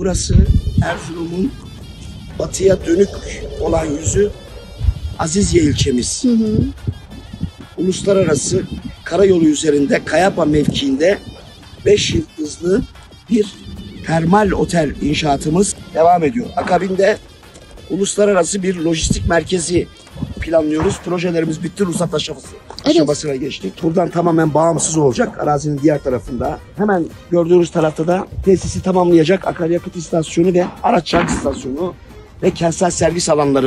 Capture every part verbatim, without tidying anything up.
Burası Erzurum'un batıya dönük olan yüzü Azizye ilçemiz. Hı hı. Uluslararası karayolu üzerinde Kayapa mevkiinde beş yıldızlı bir termal otel inşaatımız devam ediyor. Akabinde uluslararası bir lojistik merkezi planlıyoruz. Projelerimiz bitti, ruhsat aşaması, evet. aşamasına geçtik. Buradan tamamen bağımsız olacak arazinin diğer tarafında. Hemen gördüğünüz tarafta da tesisi tamamlayacak akaryakıt istasyonu ve araç şarj istasyonu ve kentsel servis alanları.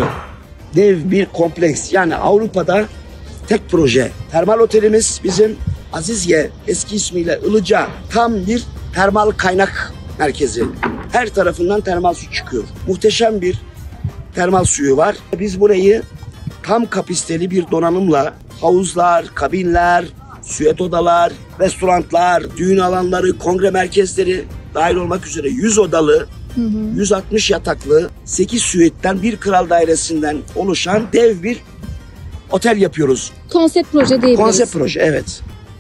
Dev bir kompleks. Yani Avrupa'da tek proje. Termal otelimiz bizim Azizye, eski ismiyle Ilıca, tam bir termal kaynak merkezi. Her tarafından termal su çıkıyor. Muhteşem bir termal suyu var. Biz burayı tam kapasiteli bir donanımla havuzlar, kabinler, süet odalar, restoranlar, düğün alanları, kongre merkezleri dahil olmak üzere yüz odalı, hı hı. yüz altmış yataklı, sekiz süetten bir kral dairesinden oluşan dev bir otel yapıyoruz. Konsept proje diyebiliriz. Konsept proje, evet.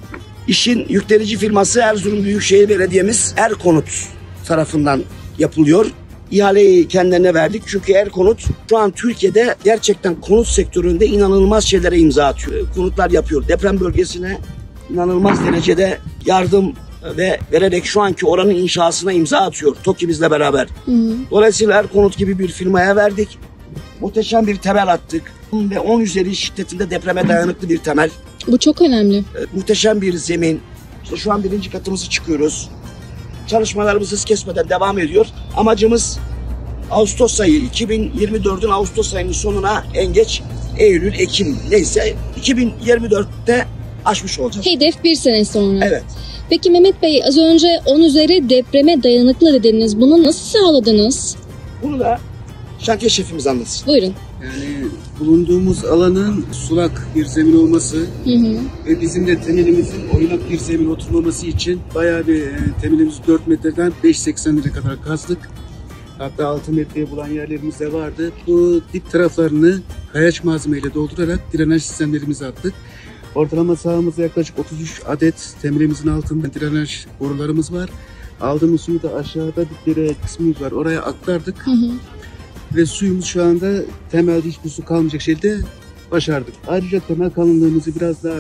İşin yüklenici firması Erzurum Büyükşehir Belediye'miz Erkonut tarafından yapılıyor. İhaleyi kendilerine verdik çünkü Erkonut şu an Türkiye'de gerçekten konut sektöründe inanılmaz şeylere imza atıyor. Konutlar yapıyor. Deprem bölgesine inanılmaz derecede yardım ve vererek şu anki oranın inşasına imza atıyor TOKİ'mizle beraber. Hı hı. Dolayısıyla Erkonut gibi bir firmaya verdik. Muhteşem bir temel attık ve on üzeri şiddetinde depreme dayanıklı bir temel. Bu çok önemli. E, muhteşem bir zemin. İşte şu an birinci katımızı çıkıyoruz. Çalışmalarımız hız kesmeden devam ediyor. Amacımız Ağustos ayı, iki bin yirmi dördün Ağustos ayının sonuna en geç Eylül, Ekim neyse iki bin yirmi dörtte aşmış olacağız. Hedef bir sene sonra. Evet. Peki Mehmet Bey, az önce on üzeri depreme dayanıklı dediniz. Bunu nasıl sağladınız? Bunu da şantiye şefimiz anlatsın. Buyurun. Yani bulunduğumuz alanın sulak bir zemin olması, hı hı. ve bizim de temelimizin oynak bir zemin oturmaması için bayağı bir e, temelimizi dört metreden beş seksenlere kadar kazdık. Hatta altı metreye bulan yerlerimiz de vardı. Bu dip taraflarını kayaç malzemeyle doldurarak drenaj sistemlerimizi attık. Ortalama sahamızda yaklaşık otuz üç adet temelimizin altında drenaj borularımız var. Aldığımız suyu da aşağıda bir dere kısmımız var. Oraya aktardık. Hı hı. Ve suyumuz şu anda temelde hiçbir su kalmayacak şekilde başardık. Ayrıca temel kalınlığımızı biraz daha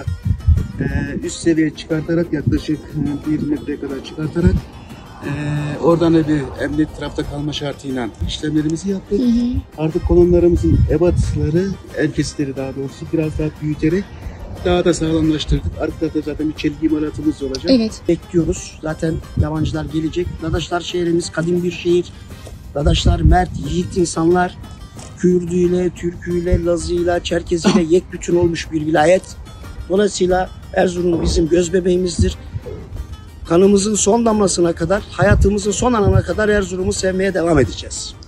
e, üst seviyeye çıkartarak yaklaşık e, bir metreye kadar çıkartarak e, oradan da bir emniyet tarafta kalma şartıyla işlemlerimizi yaptık. Hı hı. Artık kolonlarımızın ebatları, el kesitleri daha doğrusu biraz daha büyüterek daha da sağlamlaştırdık. Arkada zaten bir çelik imalatımız olacak. Evet. Bekliyoruz. Zaten yabancılar gelecek. Dadaşlar şehrimiz kadim bir şehir. Dadaşlar mert, yiğit insanlar. Kürdüyle, Türküyle, Lazıyla, Çerkeziyle yekbütün olmuş bir vilayet. Dolayısıyla Erzurum bizim göz bebeğimizdir. Kanımızın son damlasına kadar, hayatımızın son anına kadar Erzurum'u sevmeye devam edeceğiz.